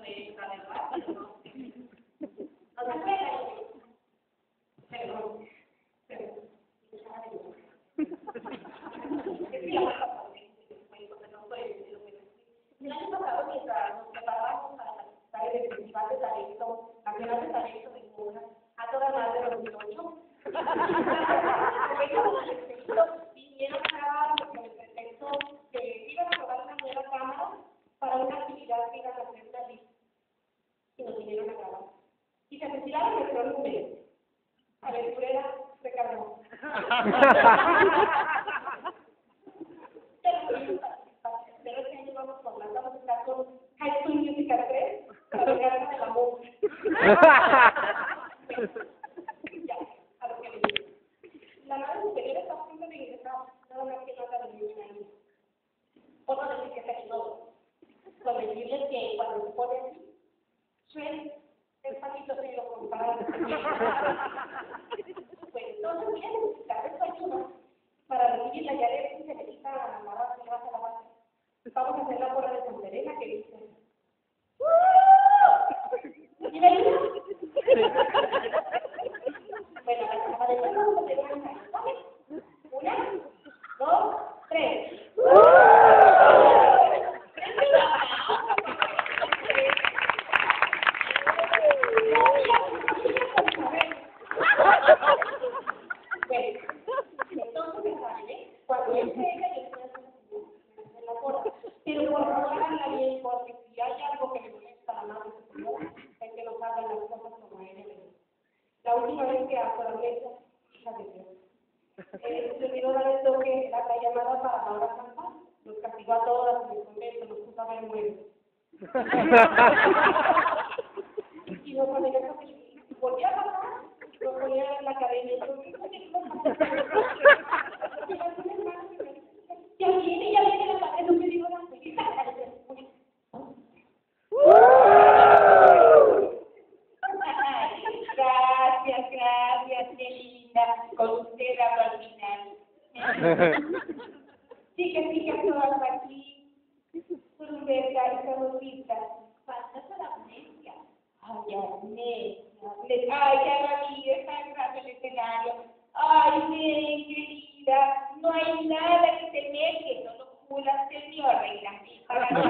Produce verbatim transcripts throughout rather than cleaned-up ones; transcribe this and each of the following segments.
nuestra, ¿verdad? Pero no. No se puede. Perdón. Perdón. El año pasado, mientras nos preparábamos para participar en el Festival de Talento, Nacional de Talento de Cuna, a toda madre de los dieciocho, vinieron acá porque me pretexto que iban a probar una nueva cámara para una actividad que iban a hacer David. Y nos vinieron a grabar. Y se retiraron nuestro número. Aventurera se cargó. Pero este año vamos por la vamos a estar con High School Musical tres para llegar a la música. Ya, a lo que le digo. La madre superior está a punto de ingresar, nada más que no está de un año. Puedo decir que se ayudó. Con decirles que cuando se pone así, Shrek es patito frío comparado. Pues entonces voy a necesitar esta ayuda para recibir la llave y se le quita la base, le baja la base. Vamos a hacer la bola de Santa Elena que dice ¡Uh! ¿Y la ayuda? Bueno, la cámara de bola vamos a hacer una ensayo, ¿vale? Una, dos, tres. Pero por favor háganla bien, porque si hay algo que le molesta a la madre superior, es que nos hagan las cosas como a ella le gusta. La última vez que hasta la mesa, hija de Dios, eh, se olvidó dar el toque, la, la llamada para la hora santa, nos castigó a todas en el convento, nos puso a ver muebles. Y nos ponía esa película, volvía a pasar, nos ponía en la academia, y yo, ya viene, ya viene la madre, no me digo la película. Gracias, gracias, qué linda. Con usted hablo al final. Sí, que sí, que todas aquí. Fruteca, esa rosita. Falta la amnesia. Ay, amnesia. Ay, ya la vi, está en el escenario. Ay, ven, querida. No hay nada que temer, que no lo jura, señor, reina. Para no.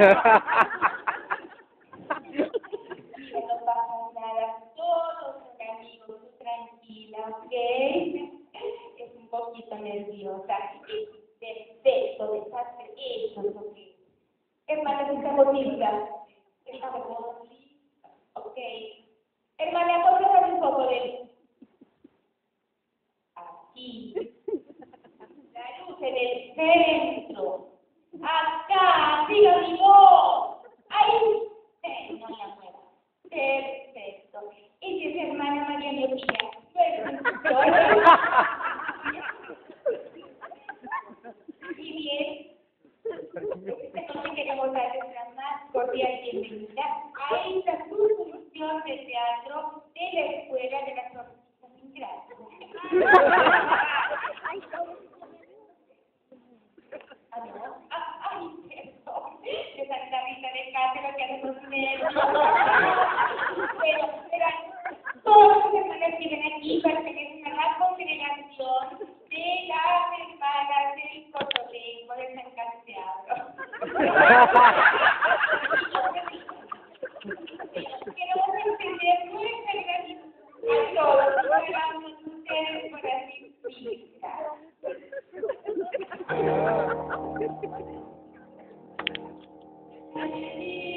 No pasa nada, todos son amigos, tú tranquila, ¿ok? Es un poquito nerviosa, perfecto, desastre, eso es lo que es. Hermana, estamos listas, estamos listas, ¿ok? Hermana, póngale un poco de aquí, la luz en el centro, acá, sí lo digo, ahí, eh, no la mueva. Perfecto. Y si es hermana María Mejía, y bien, entonces queremos darles la más cordial bienvenida a esta función de teatro de la Escuela de las Profesiones Ingratas. Ay, perdón, esa carita de cátedra que hacemos nervios. Pero, verán, todas las hermanas que ven aquí pertenecen a la congregación de las hermanas del Cotolengo de San Castiano. Queremos entender nuestra gratitud a todos los que vamos ustedes por asistir. Thank you.